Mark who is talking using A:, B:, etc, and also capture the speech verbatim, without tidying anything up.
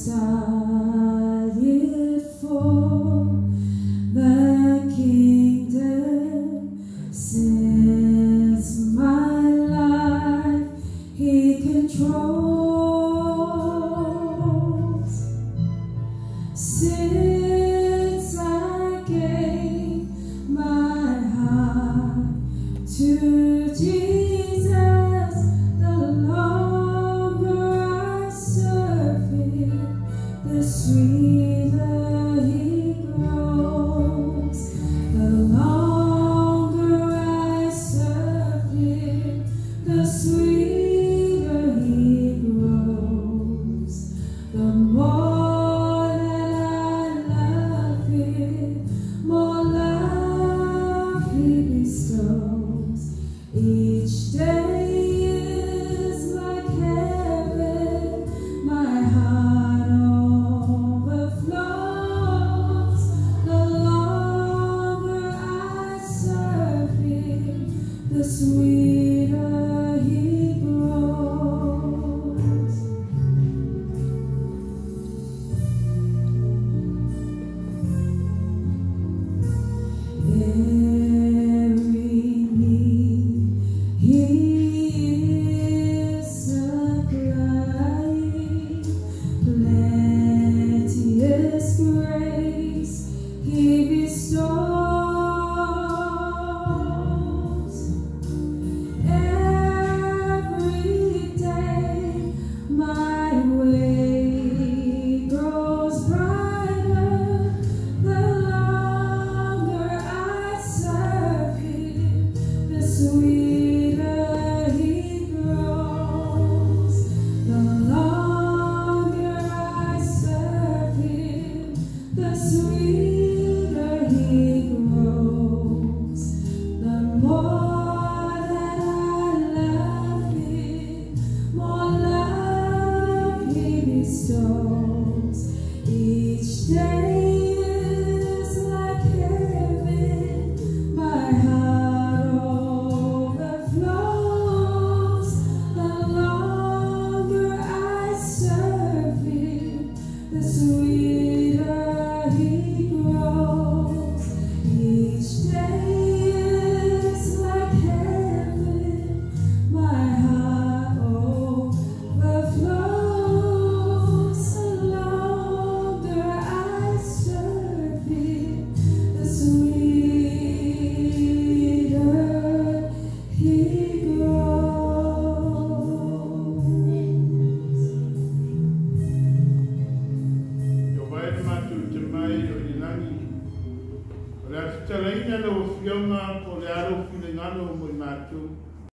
A: started for the kingdom since my life he controls. Since I gave my heart to Jesus, the longer I serve him, the sweeter he grows. The longer I serve him, the sweeter he grows. The more that I love him, more love he bestows. Each day is like heaven, my heart overflows. The longer I serve him, the sweeter he grows. Every need he is supplying, plenteous grace he bestows. Every day my way grows brighter, the longer I serve him, the sweeter he grows. The longer I serve him, the sweeter he grows. The more that I love him, more love he bestows. Each day is like heaven, my heart overflows. The longer I serve him, the sweeter he grows. Each day is like heaven, my heart overflows. The longer I serve him, the sweeter he grows.
B: Yo vai matu te mai o i langi. O le afitalaina lo fionga po le aro fine ngano mo i matu.